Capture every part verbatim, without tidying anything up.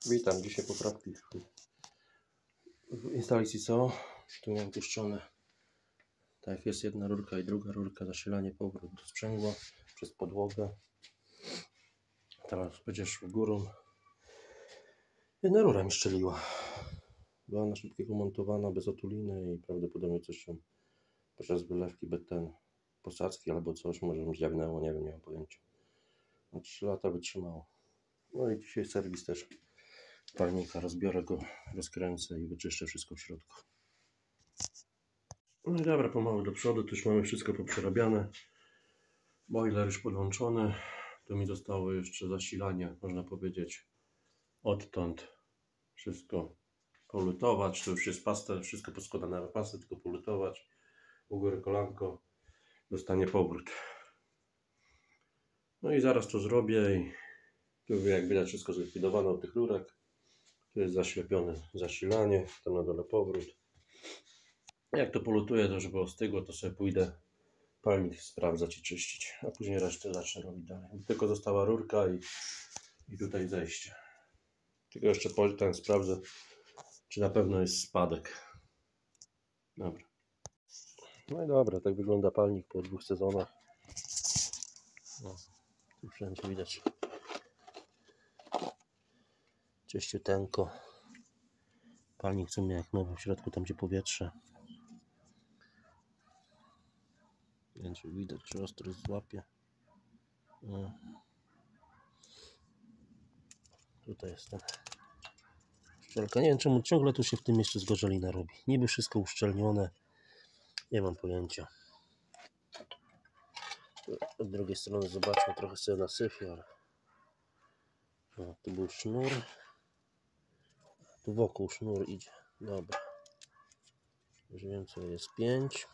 Witam, dzisiaj poprawki w instalacji C O. Tu miałem puszczone, tak jest, jedna rurka i druga rurka, zasilanie, powrót do sprzęgła przez podłogę. Teraz będzie szło górą. Jedna rura mi szczeliła. Była na szybkiego montowana, bez otuliny i prawdopodobnie coś się podczas wylewki ten posadzki albo coś może mi zjagnęło, nie wiem, nie mam pojęcia. Na trzy lata wytrzymało. No i dzisiaj serwis też palnika, rozbiorę go, rozkręcę i wyczyszczę wszystko w środku. No i dobra, pomału do przodu, tu już mamy wszystko poprzerabiane. Boiler już podłączony. Tu mi zostało jeszcze zasilanie, można powiedzieć, odtąd wszystko polutować. To już jest pasta, wszystko poskładane na pastę, tylko polutować. U góry kolanko, dostanie powrót. No i zaraz to zrobię i tu jak widać wszystko zlikwidowane od tych rurek. Tu jest zaślepione zasilanie, tam na dole powrót. Jak to polutuję, to żeby ostygło, to sobie pójdę palnik sprawdzać i czyścić, a później resztę zacznę robić dalej. Tylko została rurka i, i tutaj zejście. Tylko jeszcze ten sprawdzę, czy na pewno jest spadek. Dobra. No i dobra, tak wygląda palnik po dwóch sezonach. No, tu wszędzie widać czyściuteńko. Palnik w sumie jak nowy, w środku tam gdzie powietrze. Nie wiem, czy widać, czy ostrość złapie. No. Tutaj jest ten uszczelka. Nie wiem, czemu ciągle tu się w tym jeszcze zgorzelina robi. Niby wszystko uszczelnione. Nie mam pojęcia. Od drugiej strony zobaczmy, trochę sobie nasyfię, ale... No, tu był sznur. Tu wokół sznur idzie. Dobra. Już wiem, co jest pięć.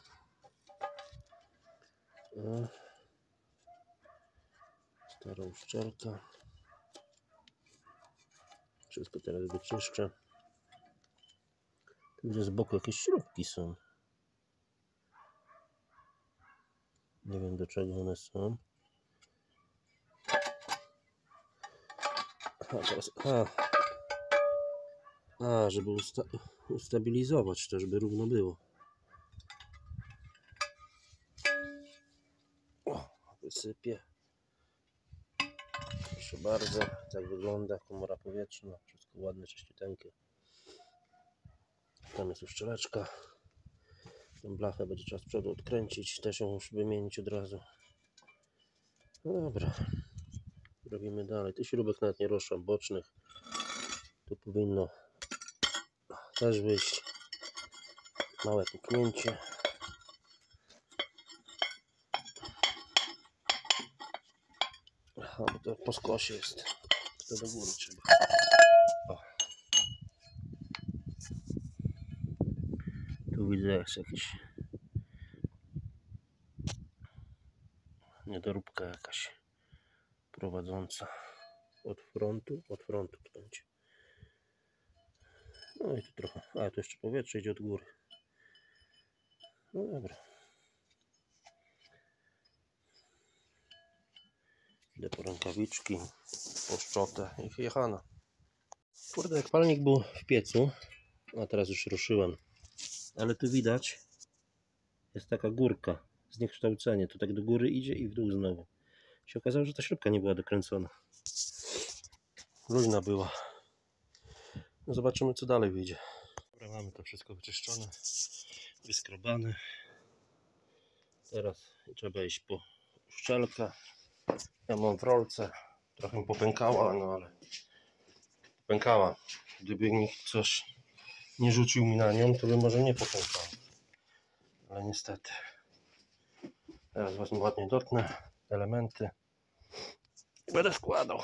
Stara uszczelka. Wszystko teraz wyczyszczę. Tu gdzie z boku jakieś śrubki są. Nie wiem, do czego one są. Aha, teraz... A, A żeby usta ustabilizować to, żeby równo było. O, wysypię. Proszę bardzo, tak wygląda komora powietrzna. Wszystko ładne, czyściuteńkie. Tam jest uszczeleczka. Tę blachę będzie trzeba z przodu odkręcić. Też ją już wymienić od razu. No dobra. Robimy dalej. Tych śrubek nawet nie ruszam, bocznych. Tu powinno też wyjść. Małe puknięcie. Aha, bo to po skosie jest. To do góry trzeba. O. Tu widzę jest jakiś niedoróbka jakaś prowadząca od frontu. Od frontu to będzie. No i tu trochę. A, tu jeszcze powietrze idzie od góry. No dobra. Idę po rękawiczki, po szczotę i jechana. Kurde, jak palnik był w piecu, a teraz już ruszyłem, ale tu widać, jest taka górka, zniekształcenie, to tak do góry idzie i w dół znowu. Się okazało, że ta śrubka nie była dokręcona. Luźna była. No zobaczymy, co dalej wyjdzie. Dobra, mamy to wszystko wyczyszczone, wyskrobane. Teraz trzeba iść po uszczelkę. Ja mam w rolce, trochę popękała, no ale pękała. Gdyby nikt coś nie rzucił mi na nią, to by może nie popękała. Ale niestety. Teraz wezmę ładnie dotknę elementy i będę składał.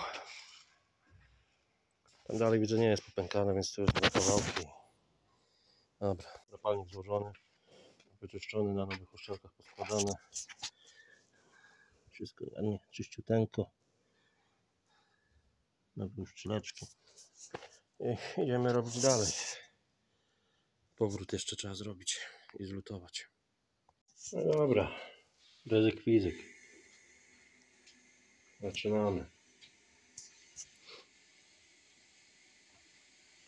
Tam dalej widzę, nie jest popękane, więc to jest dwa kawałki. Dobra, zapalnik złożony, wyczyszczony, na nowych uszczelkach poskładane. Wszystko ładnie, czyściuteńko. Nowe uszczeleczki. I idziemy robić dalej. Powrót jeszcze trzeba zrobić i zlutować. No dobra, ryzyk fizyk. Zaczynamy.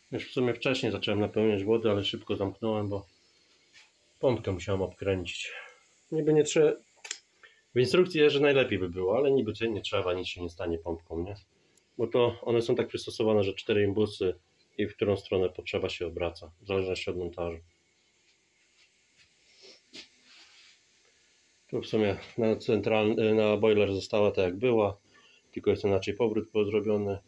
Już w sumie wcześniej zacząłem napełniać wody, ale szybko zamknąłem, bo pompkę musiałem obkręcić. Niby nie trzeba... W instrukcji jest, że najlepiej by było, ale niby nie trzeba, nic się nie stanie pompką, nie? Bo to one są tak przystosowane, że cztery imbusy i w którą stronę potrzeba się obraca, w zależności od montażu. Tu w sumie na centralny, na boiler została tak jak była, tylko jest inaczej powrót zrobiony.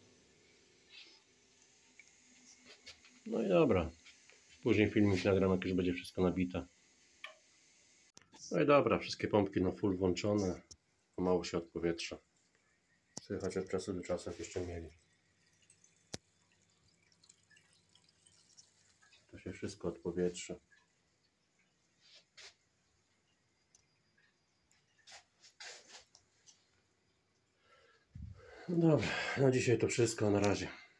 No i dobra. Później filmik nagram, jak już będzie wszystko nabite. No i dobra, wszystkie pompki na full włączone. Pomału się odpowietrza. Słychać od czasu do czasu, jak jeszcze mieli. To się wszystko odpowietrza. No dobra, na dzisiaj to wszystko. Na razie.